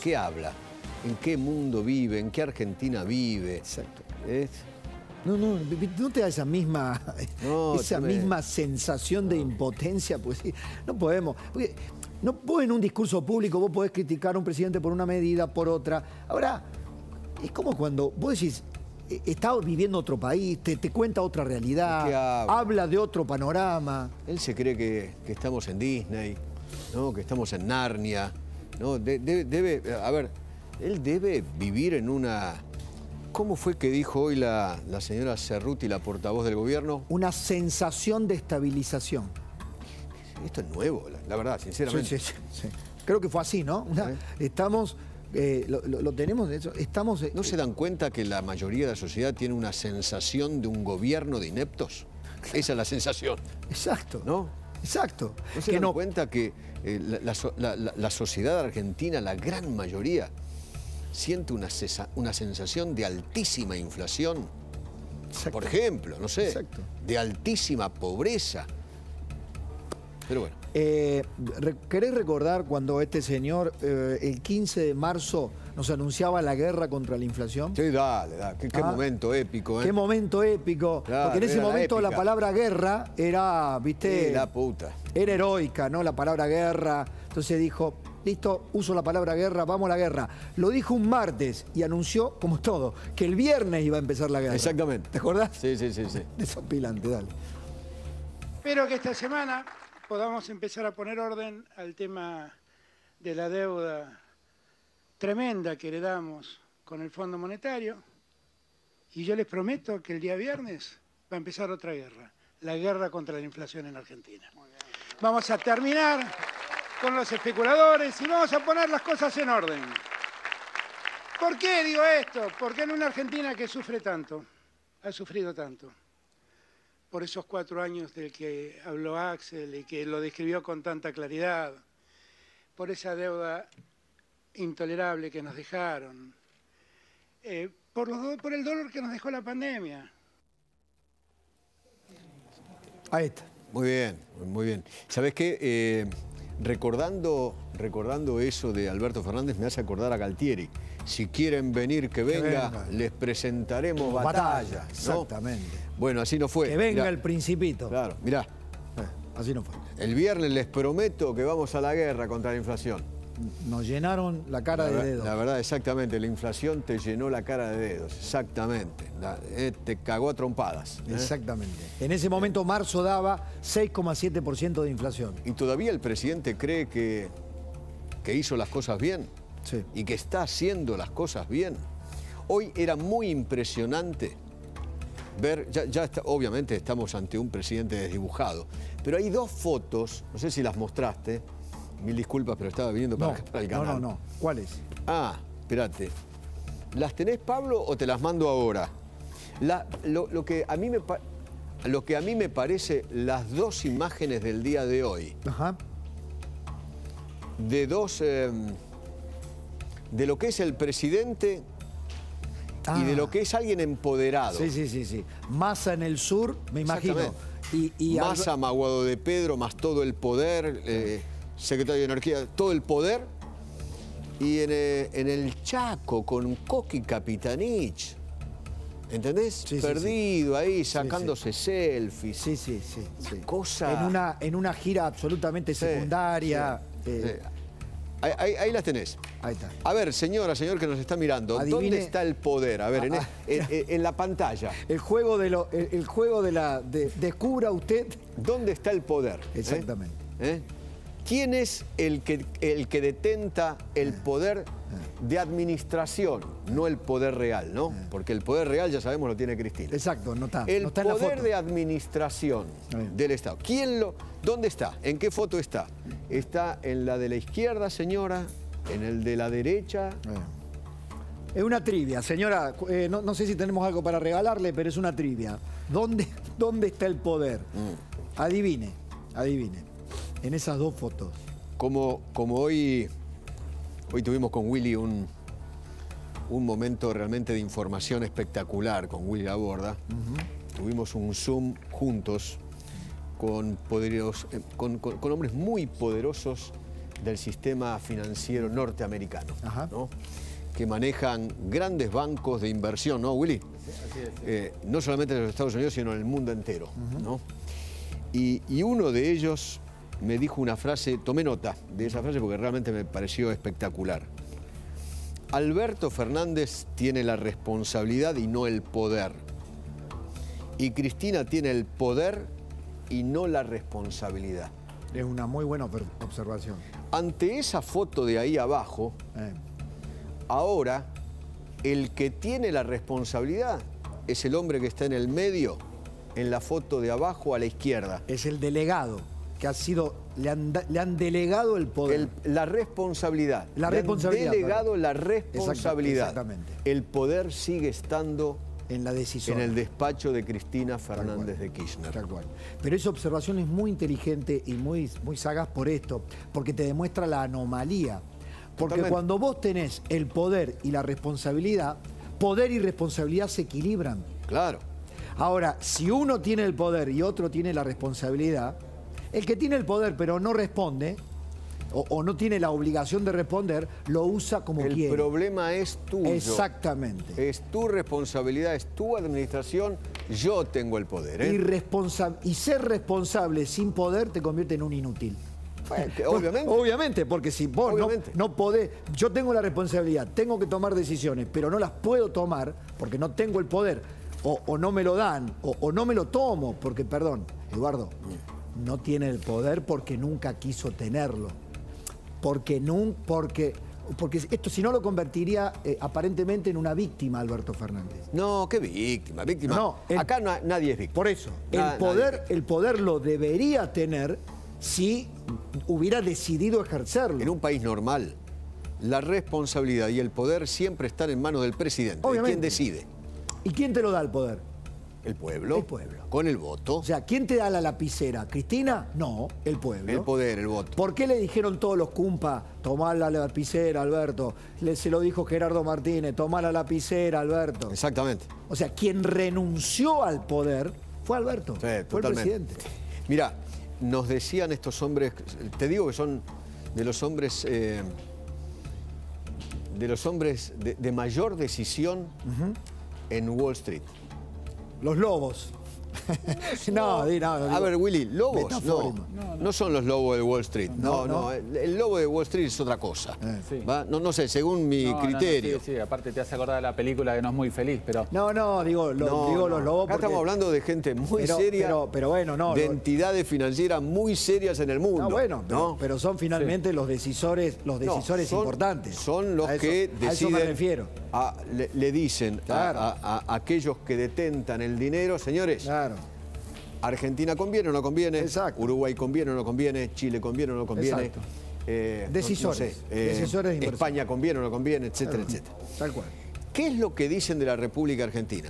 qué habla? ¿En qué mundo vive? ¿En qué Argentina vive? Exacto. ¿Es? No te da esa misma sensación de impotencia, pues sí, no podemos. Porque vos en un discurso público vos podés criticar a un presidente por una medida, por otra. Ahora, es como cuando vos decís, está viviendo otro país, te cuenta otra realidad, habla de otro panorama. Él se cree que estamos en Disney, ¿no? Que estamos en Narnia, ¿no? A ver, él debe vivir en una... ¿Cómo fue que dijo hoy la señora Cerruti, la portavoz del gobierno? Una sensación de estabilización. Esto es nuevo, la verdad, sinceramente. Sí. Creo que fue así, ¿no? Estamos... lo tenemos, estamos... ¿No se dan cuenta que la mayoría de la sociedad tiene una sensación de un gobierno de ineptos? Esa es la sensación. Exacto. ¿No? Exacto. ¿No se dan cuenta que la sociedad argentina, la gran mayoría, siente una sensación de altísima inflación? Exacto. Por ejemplo, no sé, exacto, de altísima pobreza. Pero bueno. ¿Querés recordar cuando este señor, el 15 de marzo, nos anunciaba la guerra contra la inflación? Sí, dale. Qué momento épico, ¿eh? Qué momento épico. Claro, porque en ese momento la palabra guerra era, ¿viste? La puta. Era heroica, ¿no? La palabra guerra. Entonces dijo, listo, uso la palabra guerra, vamos a la guerra. Lo dijo un martes y anunció, como todo, que el viernes iba a empezar la guerra. Exactamente. ¿Te acordás? Sí. Desopilante, dale. Espero que esta semana podamos empezar a poner orden al tema de la deuda tremenda que heredamos con el Fondo Monetario. Y yo les prometo que el día viernes va a empezar otra guerra, la guerra contra la inflación en Argentina. Vamos a terminar con los especuladores y vamos a poner las cosas en orden. ¿Por qué digo esto? Porque en una Argentina que sufre tanto, ha sufrido tanto, por esos 4 años del que habló Axel y que lo describió con tanta claridad, por esa deuda intolerable que nos dejaron, por el dolor que nos dejó la pandemia. Ahí está. Muy bien. ¿Sabés qué? Recordando eso de Alberto Fernández, me hace acordar a Galtieri. Si quieren venir, que venga, les presentaremos batalla, ¿no? Exactamente. Bueno, así no fue. Que venga el Principito. Claro, mirá. Así no fue. El viernes les prometo que vamos a la guerra contra la inflación. Nos llenaron la cara de dedos. La verdad, exactamente. La inflación te llenó la cara de dedos. Exactamente. Te cagó a trompadas. Exactamente. En ese momento marzo daba 6,7% de inflación. ¿Y todavía el presidente cree que hizo las cosas bien? Sí. Y que está haciendo las cosas bien. Hoy era muy impresionante ver, obviamente estamos ante un presidente desdibujado, pero hay 2 fotos, no sé si las mostraste, mil disculpas, pero estaba viniendo para el canal. No. ¿Cuáles? Ah, espérate. ¿Las tenés, Pablo, o te las mando ahora? Lo que a mí me parece las 2 imágenes del día de hoy. Ajá. De de lo que es el presidente y de lo que es alguien empoderado. Sí. Massa en el sur, me imagino. Massa, Maguado de Pedro, más todo el poder, secretario de Energía, todo el poder. Y en el Chaco, con Coqui Capitanich. ¿Entendés? Perdido ahí, sacándose selfies. Sí. Cosa... En una gira absolutamente secundaria. Ahí las tenés. Ahí está. A ver, señor que nos está mirando, adivine... ¿dónde está el poder? A ver, en la pantalla. El juego de descubra usted. ¿Dónde está el poder? Exactamente. ¿Quién es el que detenta el poder de administración? No el poder real, ¿no? Porque el poder real, ya sabemos, lo tiene Cristina. Exacto, no está. El no está en la poder foto de administración del Estado. ¿Dónde está? ¿En qué foto está? ¿Está en la de la izquierda, señora? ¿En el de la derecha? Es una trivia, señora. No sé si tenemos algo para regalarle, pero es una trivia. ¿Dónde está el poder? Adivine. En esas 2 fotos. Como hoy tuvimos con Willy un momento realmente de información espectacular con Willy Laborda. Tuvimos un Zoom juntos con hombres muy poderosos del sistema financiero norteamericano, Ajá. ¿no? Que manejan grandes bancos de inversión, ¿no, Willy? Sí, así es. No solamente en los Estados Unidos, sino en el mundo entero, ¿no? Y uno de ellos me dijo una frase, tomé nota de esa frase porque realmente me pareció espectacular. Alberto Fernández tiene la responsabilidad y no el poder. Y Cristina tiene el poder y no la responsabilidad. Es una muy buena observación. Ante esa foto de ahí abajo, ahora el que tiene la responsabilidad es el hombre que está en el medio, en la foto de abajo a la izquierda. Es el delegado, que ha sido, le han delegado el poder. La responsabilidad. La Le han responsabilidad, delegado perdón. la responsabilidad. Exactamente. El poder sigue estando En la decisión. en el despacho de Cristina Fernández de Kirchner. Tal cual. Pero esa observación es muy inteligente y muy sagaz por esto, porque te demuestra la anomalía. Porque Totalmente. cuando vos tenés el poder y la responsabilidad, poder y responsabilidad se equilibran. Claro. Ahora, si uno tiene el poder y otro tiene la responsabilidad, el que tiene el poder pero no responde, o no tiene la obligación de responder, lo usa como El quiere. problema es tuyo. Exactamente. Es tu responsabilidad, es tu administración. Yo tengo el poder, ¿eh? Y ser responsable sin poder te convierte en un inútil. Bueno, obviamente. Obviamente, porque si vos no podés, yo tengo la responsabilidad, tengo que tomar decisiones, pero no las puedo tomar porque no tengo el poder, o no me lo dan, o no me lo tomo, porque, perdón, Eduardo, no tiene el poder porque nunca quiso tenerlo. Porque esto si no lo convertiría aparentemente en una víctima, Alberto Fernández. No, qué víctima, víctima. No, acá nadie es víctima. Por eso, Nadie. el poder lo debería tener si hubiera decidido ejercerlo. En un país normal, la responsabilidad y el poder siempre están en manos del presidente. ¿De Obviamente. quién decide? ¿Y quién te lo da el poder? El pueblo. El pueblo. Con el voto. O sea, ¿quién te da la lapicera? ¿Cristina? No, el pueblo. El poder, el voto. ¿Por qué le dijeron todos los cumpas, tomá la lapicera, Alberto? Se lo dijo Gerardo Martínez, tomá la lapicera, Alberto. Exactamente. O sea, quien renunció al poder fue Alberto, Sí, fue el totalmente. presidente. Mira, nos decían estos hombres, te digo que son de los hombres de mayor decisión en Wall Street. Los lobos. No. A ver, Willy, lobos metafórico. no son los lobos de Wall Street. No. El lobo de Wall Street es otra cosa. Sí. ¿Va? No sé, según mi criterio. Sí, aparte te hace acordar de la película que no es muy feliz, pero... Digo los lobos. Acá estamos hablando de gente muy seria, pero bueno, no. de entidades financieras muy serias en el mundo. No, bueno, pero son finalmente los decisores son importantes. Son los que deciden. A eso me refiero. Le dicen Claro. a aquellos que detentan el dinero, señores, Claro. Argentina conviene o no conviene, Exacto. Uruguay conviene o no conviene, Chile conviene o no conviene. Exacto. No Decisores. Decisores de inversión. España conviene o no conviene, etcétera, Claro. etcétera. Tal cual. ¿Qué es lo que dicen de la República Argentina?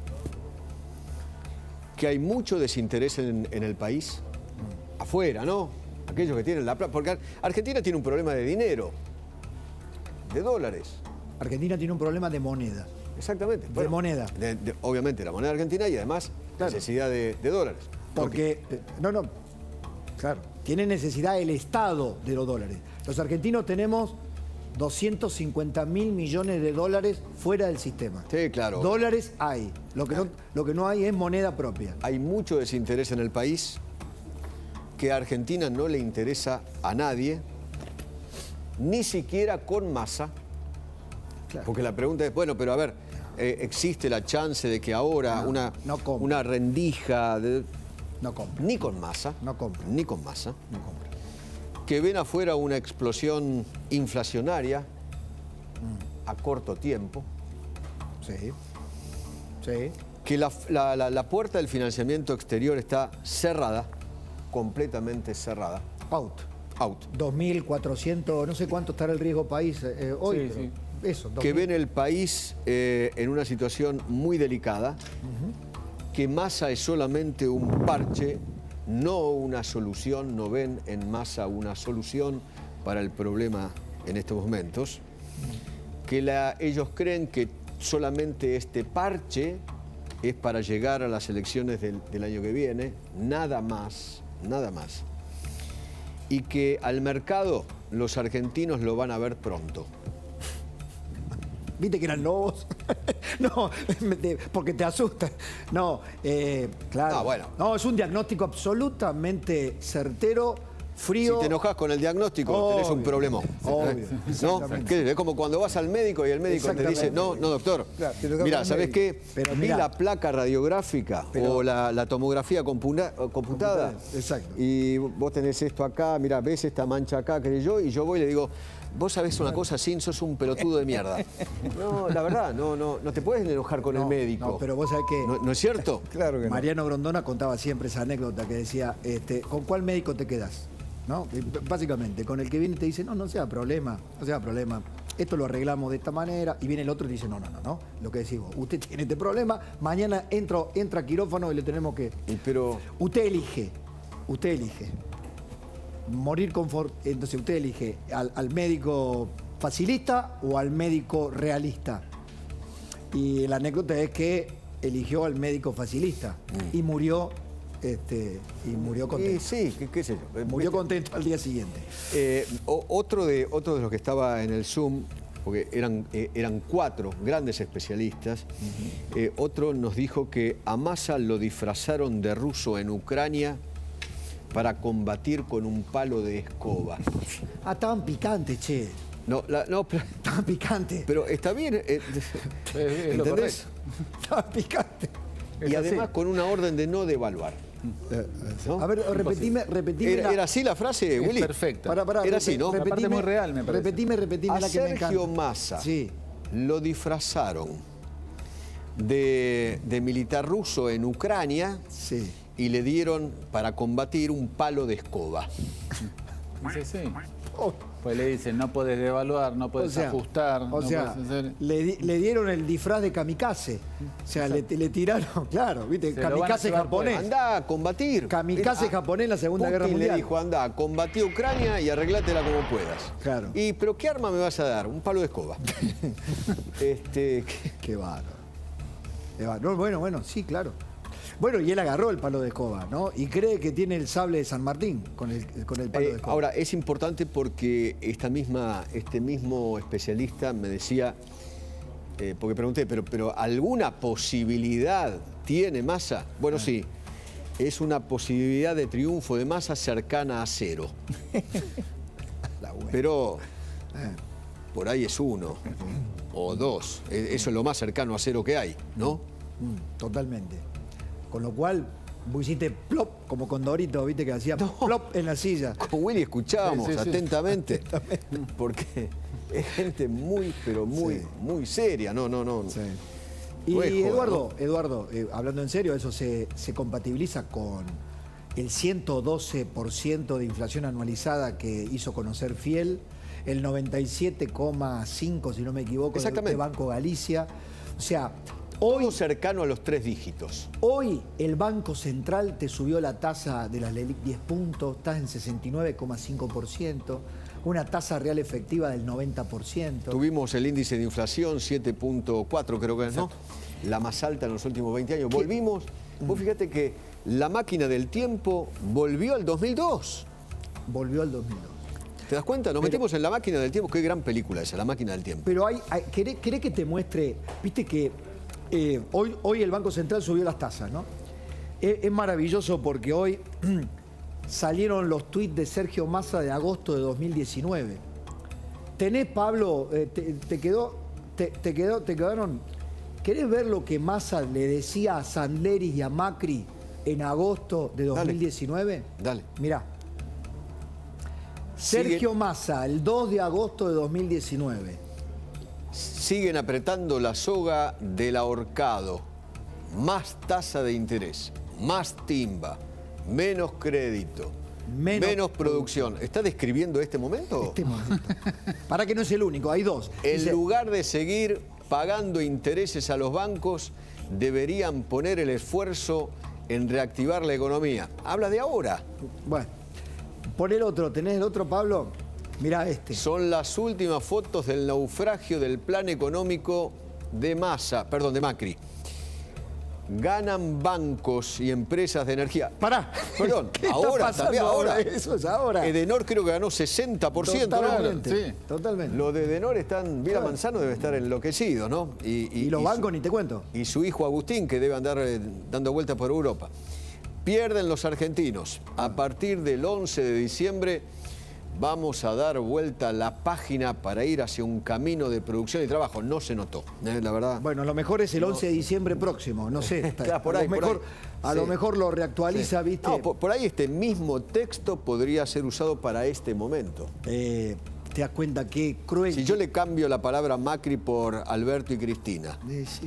Que hay mucho desinterés en el país, afuera, ¿no? Aquellos que tienen la plata. Porque Argentina tiene un problema de dinero, de dólares. Argentina tiene un problema de moneda. Exactamente. De moneda. Obviamente la moneda argentina y además Claro. necesidad de dólares. Porque, claro, tiene necesidad el Estado de los dólares. Los argentinos tenemos 250.000 millones de dólares fuera del sistema. Sí, claro. Dólares hay. Lo que no hay es moneda propia. Hay mucho desinterés en el país, que a Argentina no le interesa a nadie, ni siquiera con Massa. Claro. Porque la pregunta es, bueno, pero a ver, ¿existe la chance de que ahora no compra. una rendija, No compra. ni con Massa, No compra. ni con Massa, No compra. que ven afuera una explosión inflacionaria a corto tiempo, Sí. Sí. que la puerta del financiamiento exterior está cerrada, completamente cerrada, Out. out. 2.400, no sé cuánto estará el riesgo país hoy. Sí, pero sí. Eso, Que 2.000. ven el país en una situación muy delicada, que Massa es solamente un parche, no una solución, no ven en Massa una solución para el problema en estos momentos, que ellos creen que solamente este parche es para llegar a las elecciones del año que viene, nada más, y que al mercado los argentinos lo van a ver pronto. ¿Viste que eran lobos? No, porque te asustan. No, claro. Ah, bueno. No, es un diagnóstico absolutamente certero, frío. Si te enojas con el diagnóstico, tenés un problema. Obvio, ¿No? Es como cuando vas al médico y el médico te dice, no, doctor. Claro, te toca Mira, con el ¿sabés médico. qué? Pero Vi mirá. la placa radiográfica o la tomografía computada. Exacto. Y vos tenés esto acá, mira, ves esta mancha acá, creo yo, y yo voy y le digo, vos sabés una cosa, Sin, sos un pelotudo de mierda. No, la verdad, no te puedes enojar con el médico. No, pero vos sabés que... ¿No es cierto? Claro que Mariano Grondona contaba siempre esa anécdota que decía, ¿con cuál médico te quedás? ¿No? Básicamente, con el que viene y te dice, no sea problema, no sea problema. Esto lo arreglamos de esta manera, y viene el otro y dice, no. Lo que decís vos, usted tiene este problema, mañana entra a quirófano y le tenemos que... Pero... Usted elige. Morir entonces usted elige al médico facilista o al médico realista. Y la anécdota es que eligió al médico facilista y murió contento. Sí, qué sé yo. Murió contento al día siguiente. Otro de los que estaba en el Zoom, porque eran 4 grandes especialistas, otro nos dijo que a Massa lo disfrazaron de ruso en Ucrania para combatir con un palo de escoba. Estaban picantes, che. Estaban picantes. Pero está bien, Es lo ¿entendés? Estaban picantes. Y además con una orden de no devaluar. ¿No? A ver, repetime. ¿Era así la frase, Willy? Perfecta. Era así, ¿no? Una parte muy real, me parece. Repetime A la que me encanta. Sergio Massa Sí. lo disfrazaron de militar ruso en Ucrania Sí. y le dieron para combatir un palo de escoba. Sí. Oh, Pues le dicen, no podés devaluar, no podés ajustar. O sea, no podés hacer... le dieron el disfraz de kamikaze. O sea, le tiraron, claro, ¿viste? Se lo van a Kamikaze llevar japonés. Andá a combatir. Kamikaze japonés en la Segunda Guerra Putin Mundial. le dijo, andá, combatí a Ucrania y arreglátela como puedas. Claro. ¿Pero qué arma me vas a dar? Un palo de escoba. Qué bárbaro. No, bueno, sí, claro. Bueno, y él agarró el palo de escoba, ¿no? Y cree que tiene el sable de San Martín con el palo de escoba. Ahora, es importante porque este mismo especialista me decía, porque pregunté, pero ¿alguna posibilidad tiene Massa? Bueno, sí, es una posibilidad de triunfo de Massa cercana a 0. Pero por ahí es 1 o 2. Eso es lo más cercano a 0 que hay, ¿no? Totalmente. Con lo cual, vos hiciste plop, como Condorito, ¿viste? Que hacía plop en la silla. Con Willy escuchábamos Sí. atentamente, porque es gente muy, pero muy, muy seria, no. Sí. Y No es joda, Eduardo, hablando en serio, eso se compatibiliza con el 112% de inflación anualizada que hizo conocer Fiel, el 97,5%, si no me equivoco, de Banco Galicia. O sea, todo cercano a los 3 dígitos. Hoy el Banco Central te subió la tasa de las LELIQ 10 puntos, estás en 69,5%, una tasa real efectiva del 90%. Tuvimos el índice de inflación 7.4, creo que es, ¿no? La más alta en los últimos 20 años. Volvimos, vos fíjate que la máquina del tiempo volvió al 2002. Volvió al 2002. ¿Te das cuenta? Nos metimos en la máquina del tiempo. Qué gran película esa, La máquina del tiempo. Pero ¿querés que te muestre? Viste que hoy el Banco Central subió las tasas, ¿no? Es maravilloso porque hoy salieron los tuits de Sergio Massa de agosto de 2019. ¿Tenés, Pablo, te quedaron? ¿Querés ver lo que Massa le decía a Sandleris y a Macri en agosto de 2019? Dale. Mirá. Sergio Massa, el 2 de agosto de 2019. Siguen apretando la soga del ahorcado. Más tasa de interés, más timba, menos crédito, menos producción. ¿Está describiendo este momento? Este momento. Para que no es el único, hay dos. En lugar de seguir pagando intereses a los bancos, deberían poner el esfuerzo en reactivar la economía. Habla de ahora. Bueno, pon el otro. ¿Tenés el otro, Pablo? Mirá este. Son las últimas fotos del naufragio del plan económico de Macri. ganan bancos y empresas de energía. Pará. Perdón, ¿Qué está ahora, pasando también ahora. Eso es ahora. Edenor creo que ganó 60%. Totalmente, ¿no? Sí. totalmente. Lo de Edenor están, Vila Manzano debe estar enloquecido, ¿no? Y los bancos, ni te cuento. Y su hijo Agustín, que debe andar dando vueltas por Europa. Pierden los argentinos. A partir del 11 de diciembre vamos a dar vuelta a la página para ir hacia un camino de producción y trabajo. No se notó, la verdad. Bueno, lo mejor es el 11 de diciembre próximo, no sé. Claro, por ahí, a lo sí. mejor lo reactualiza, Sí. ¿viste? No, por ahí este mismo texto podría ser usado para este momento. Te das cuenta qué cruel. Si yo le cambio la palabra Macri por Alberto y Cristina, Sí.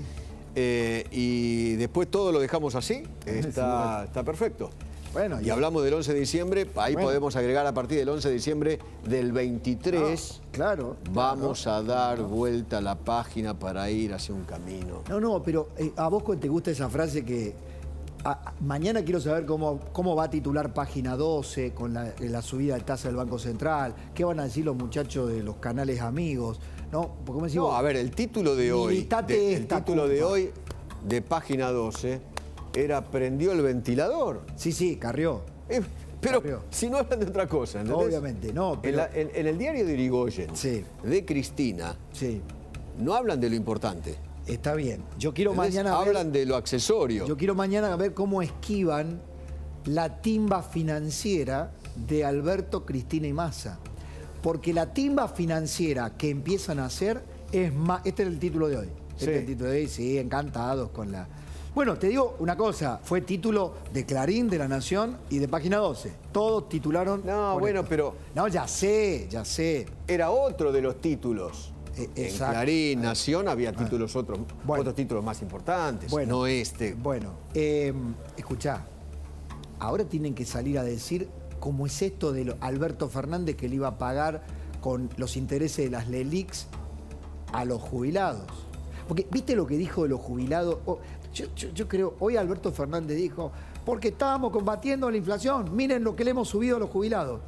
y después todo lo dejamos así, está perfecto. Bueno, y hablamos del 11 de diciembre, ahí Bueno. podemos agregar a partir del 11 de diciembre del 23, claro. vamos a dar vuelta a la página para ir hacia un camino. No, pero a vos te gusta esa frase que mañana quiero saber cómo va a titular Página 12 con la subida de tasa del Banco Central, qué van a decir los muchachos de los canales amigos, ¿no? Porque me decís No, vos, a ver, el título de hoy, militate el esta título de culpa. hoy de Página 12 era ¿prendió el ventilador? Sí, Carrió. Pero Carrió. si no hablan de otra cosa, ¿entendés? Obviamente, no, pero... En el diario de Irigoyen, Sí. de Cristina, Sí, no hablan de lo importante. está bien. Yo quiero ¿Entendés? mañana ver... Hablan de lo accesorio. Yo quiero mañana ver cómo esquivan la timba financiera de Alberto, Cristina y Massa. Porque la timba financiera que empiezan a hacer es más... Este es el título de hoy. Este Sí. es el título de hoy, sí, encantados con la... Bueno, te digo una cosa, fue título de Clarín, de La Nación y de Página 12. Todos titularon... No, con bueno, esto. pero No, ya sé. era otro de los títulos. En Exacto. Clarín, Nación, había títulos Bueno. otros títulos más importantes, Bueno, no este. Bueno, escuchá, ahora tienen que salir a decir cómo es esto de Alberto Fernández que le iba a pagar con los intereses de las LELIQs a los jubilados. Porque, ¿viste lo que dijo de los jubilados? Yo creo, hoy Alberto Fernández dijo, porque estábamos combatiendo la inflación, miren lo que le hemos subido a los jubilados.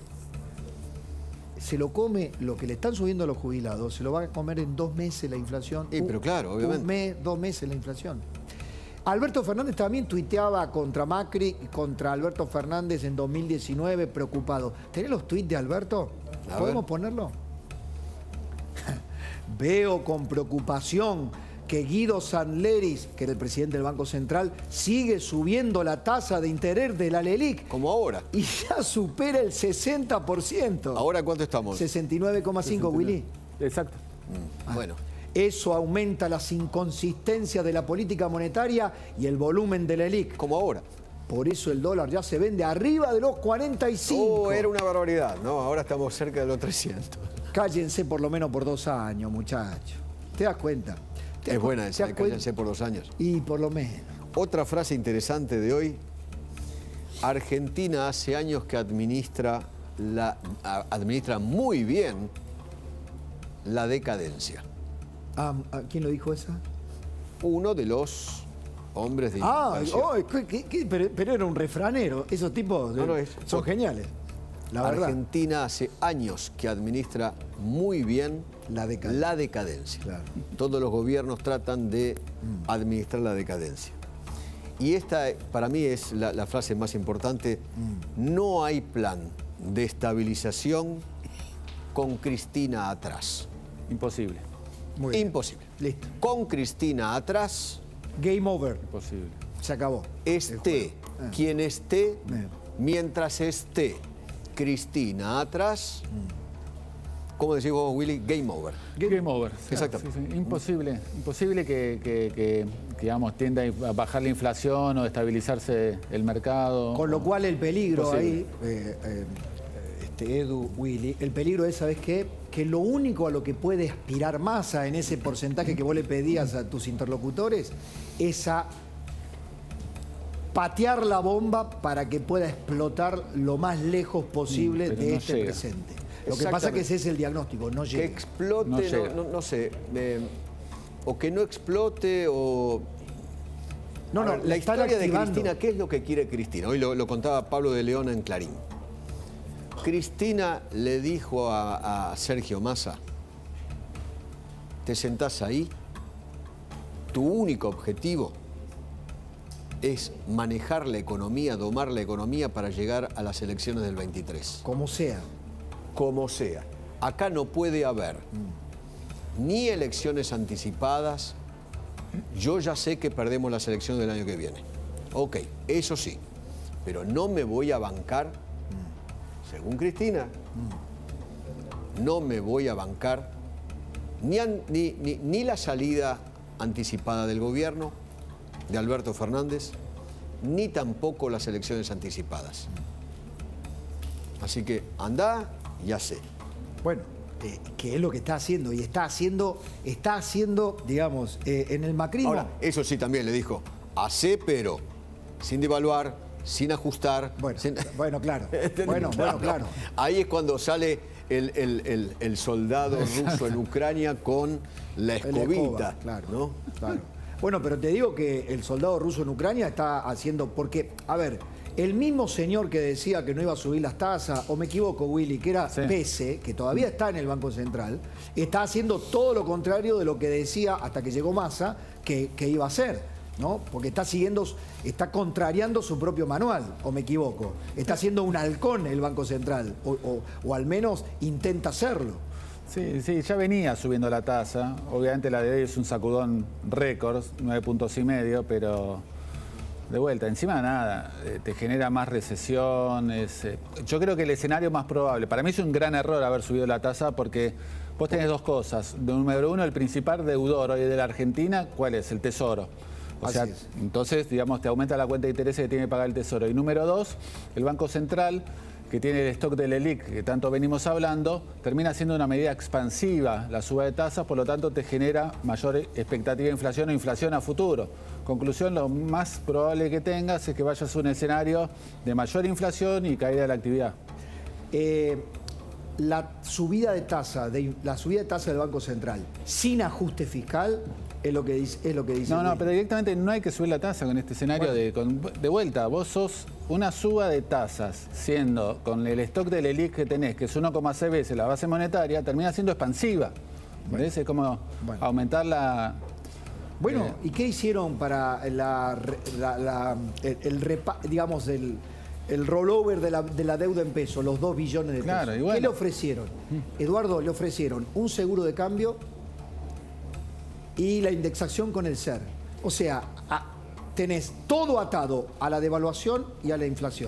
Se lo come, lo que le están subiendo a los jubilados, se lo va a comer en 2 meses la inflación. Pero claro, obviamente. 1 mes, 2 meses la inflación. Alberto Fernández también tuiteaba contra Macri y contra Alberto Fernández en 2019, preocupado. ¿Tenés los tuits de Alberto? A ¿Podemos ver. ponerlo? Veo con preocupación que Guido Sanleris, que era el presidente del Banco Central, sigue subiendo la tasa de interés de la LELIQ Como ahora. y ya supera el 60%. ¿Ahora cuánto estamos? 69,5, Willy. Exacto. Bueno, Eso aumenta las inconsistencias de la política monetaria y el volumen de la LELIQ. como ahora. Por eso el dólar ya se vende arriba de los 45. Era una barbaridad, ¿no? Ahora estamos cerca de los 300. Cállense por lo menos por 2 años, muchachos. ¿Te das cuenta? Es buena ¿Te esa, das cállense por 2 años. Y por lo menos. Otra frase interesante de hoy. Argentina hace años que administra muy bien la decadencia. ¿Quién lo dijo esa? Uno de los hombres de Ah, inflación. pero era un refranero. Esos tipos No, son geniales. La verdad. Argentina hace años que administra muy bien La decadencia. decadencia. Claro. Todos los gobiernos tratan de administrar la decadencia. Y esta, para mí, es la frase más importante. No hay plan de estabilización con Cristina atrás. Imposible. Muy bien. Imposible. Listo. Con Cristina atrás, Game over. Imposible. Se acabó. esté quien esté, Bien. mientras esté Cristina atrás, ¿cómo decís vos, Willy? Game over. Game over. Exactamente. Sí. Imposible que, digamos, tienda a bajar la inflación o estabilizarse el mercado. Con lo cual el peligro Imposible. ahí, Edu, Willy, el peligro es, ¿sabes qué? Que lo único a lo que puede aspirar Massa en ese porcentaje que vos le pedías a tus interlocutores es a patear la bomba para que pueda explotar lo más lejos posible pero de no este llega. presente. Lo que pasa es que ese es el diagnóstico, no Que llega. explote, No llega. no sé, o que no explote, o... No, A no, ver, la la están historia de activando. Cristina, ¿qué es lo que quiere Cristina? Hoy lo contaba Pablo de León en Clarín. Cristina le dijo a Sergio Massa, te sentás ahí, tu único objetivo es manejar la economía, domar la economía para llegar a las elecciones del 23. Como sea. Como sea. Acá no puede haber ni elecciones anticipadas. Yo ya sé que perdemos las elecciones del año que viene. Ok, eso sí. Pero no me voy a bancar, según Cristina, no me voy a bancar ni la salida anticipada del gobierno de Alberto Fernández, ni tampoco las elecciones anticipadas. Así que andá y hacé. Bueno, que es lo que está haciendo. Y está haciendo, digamos, en el macrismo. Ahora, eso sí también le dijo, hacé, pero sin devaluar, sin ajustar. Bueno, sin... bueno, claro. Bueno, claro. Ahí es cuando sale el soldado ruso en Ucrania con la escobita, claro, ¿no? Claro. Bueno, pero te digo que el soldado ruso en Ucrania está haciendo, porque, a ver, el mismo señor que decía que no iba a subir las tasas, o me equivoco, Willy, que era Pese, que todavía está en el Banco Central, está haciendo todo lo contrario de lo que decía hasta que llegó Massa que iba a hacer, ¿no? Porque está contrariando su propio manual, o me equivoco. Está haciendo un halcón el Banco Central, o al menos intenta hacerlo. Sí, ya venía subiendo la tasa. Obviamente la de hoy es un sacudón récord, 9,5 puntos, pero de vuelta, encima de nada, te genera más recesión. Yo creo que el escenario más probable, para mí es un gran error haber subido la tasa porque vos tenés dos cosas. Número uno, el principal deudor hoy de la Argentina, ¿cuál es? El Tesoro. O sea, entonces, digamos, te aumenta la cuenta de intereses que tiene que pagar el Tesoro. Y número dos, el Banco Central, que tiene el stock del ELIC, que tanto venimos hablando, termina siendo una medida expansiva la suba de tasas, por lo tanto te genera mayor expectativa de inflación o inflación a futuro. Conclusión, lo más probable que tengas es que vayas a un escenario de mayor inflación y caída de la actividad. La subida de tasa del Banco Central sin ajuste fiscal es lo que dice. No, pero directamente no hay que subir la tasa con este escenario. Bueno. De vuelta, vos sos una suba de tasas, siendo con el stock del ELIC que tenés, que es 1,6 veces la base monetaria, termina siendo expansiva. ¿Ves? Es como aumentar la... Bueno, ¿y qué hicieron para el rollover de la deuda en pesos, los 2 billones de pesos? Claro, igual. ¿Qué le ofrecieron? Eduardo, le ofrecieron un seguro de cambio y la indexación con el SER. O sea, tenés todo atado a la devaluación y a la inflación.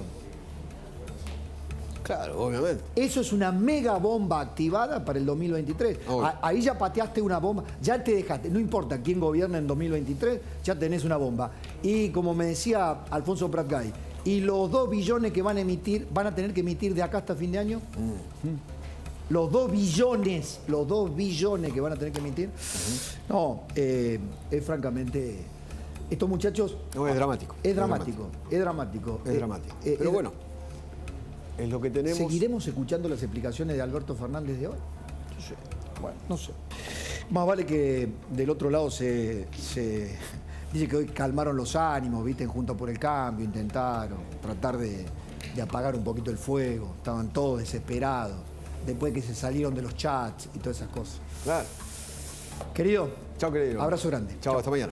Claro, obviamente. Eso es una mega bomba activada para el 2023. Ahí ya pateaste una bomba, ya te dejaste, no importa quién gobierna en 2023, ya tenés una bomba. Y como me decía Alfonso Pratgay, ¿y los 2 billones que van a tener que emitir de acá hasta fin de año? Los 2 billones que van a tener que emitir. No, es francamente... Estos muchachos... No, es dramático. Es dramático. Pero bueno, es lo que tenemos. ¿Seguiremos escuchando las explicaciones de Alberto Fernández de hoy? No sé. Bueno, no sé. Más vale que del otro lado se dice que hoy calmaron los ánimos, viste, Juntos por el Cambio, intentaron tratar de apagar un poquito el fuego. Estaban todos desesperados, después que se salieron de los chats y todas esas cosas. Claro. Querido. Chao, querido. Abrazo grande. Chao, hasta mañana.